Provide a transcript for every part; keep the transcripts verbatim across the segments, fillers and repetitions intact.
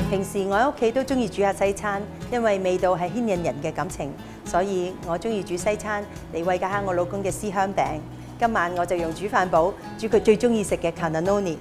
平時我喺屋企都中意煮下西餐，因為味道係牽引人嘅感情，所以我中意煮西餐嚟慰解下我老公嘅思鄉病。今晚我就用煮飯寶煮佢最中意食嘅 cannelloni。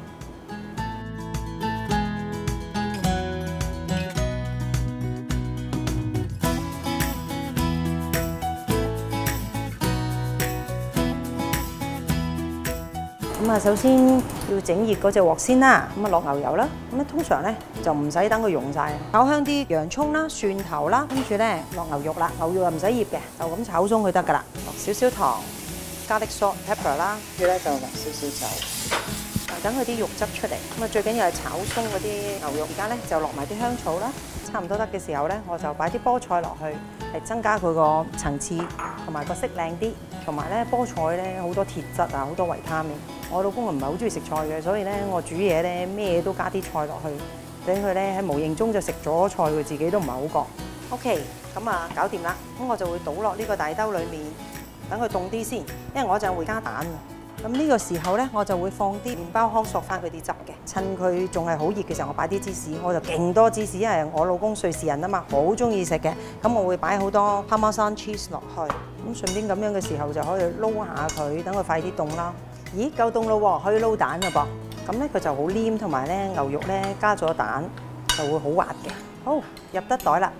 咁啊，首先要整熱嗰隻鑊先啦，咁啊落牛油啦，咁咧通常咧就唔使等佢溶晒，炒香啲洋葱啦、蒜頭啦，跟住咧落牛肉啦，牛肉又唔使醃嘅，就咁炒鬆佢得噶啦，落少少糖、garlic salt、pepper 啦，跟住咧就落少少酒，等佢啲肉汁出嚟。咁啊最緊要係炒鬆嗰啲牛肉，而家咧就落埋啲香草啦，差唔多得嘅時候咧，我就擺啲菠菜落去，嚟增加佢個層次同埋個色靚啲。同埋咧菠菜咧好多鐵質啊，好多維他命。我老公唔係好中意食菜嘅，所以咧我煮嘢咧咩都加啲菜落去，等佢咧喺無形中就食咗菜，佢自己都唔係好覺。OK， 咁啊搞掂啦，咁我就會倒落呢個大兜裡面，等佢凍啲先，因為我就會加蛋啊。咁呢個時候咧，我就會放啲麵包糠索翻佢啲汁嘅，趁佢仲係好熱嘅時候，我擺啲芝士，我就勁多芝士，因為我老公瑞士人啊嘛，好中意食嘅，咁我會擺好多 Parmesan cheese 落去，咁順便咁樣嘅時候就可以撈下佢，等佢快啲凍啦。咦，夠凍咯喎，可以撈蛋啦噃，咁咧佢就好黏，同埋咧牛肉咧加咗蛋就會好滑嘅。好，入得袋啦。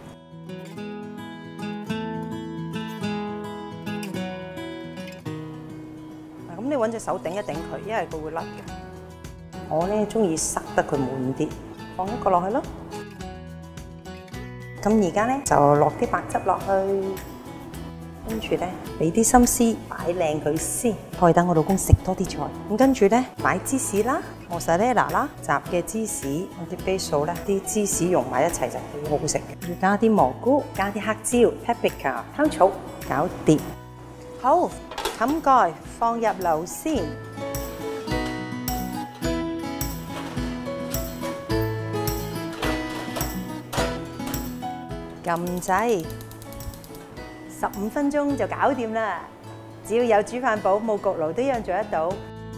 咁你揾隻手頂一頂佢，因為佢會甩嘅。我咧中意塞得佢滿啲，放一個落去咯。咁而家咧就落啲白汁落去，跟住咧俾啲心思擺靚佢先，可以等我老公食多啲菜。咁跟住咧擺芝士啦、莫薩雷拉啦、雜嘅芝士，我啲 basil 咧啲芝士溶埋一齊就好好食嘅。要加啲蘑菇，加啲黑椒、paprika、香草，搞掂。好。冚蓋放入爐先，撳掣，十五分鐘就搞掂啦。只要有煮飯寶，冇焗爐都一樣做得到。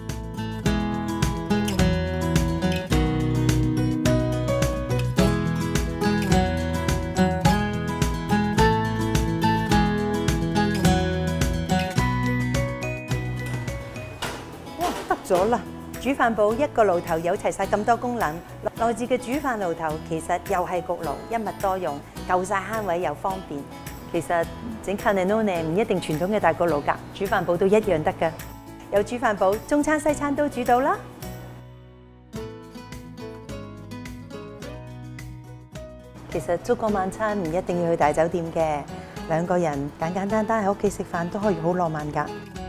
咗啦！煮飯寶一個爐頭有齊晒咁多功能，內置嘅煮飯爐頭其實又係焗爐，一物多用，夠晒慳位又方便。其實整 cannelloni 唔一定傳統嘅大焗爐㗎，煮飯寶都一樣得㗎。有煮飯寶，中餐西餐都煮到啦。其實燭光晚餐唔一定要去大酒店嘅，兩個人簡簡單單喺屋企食飯都可以好浪漫㗎。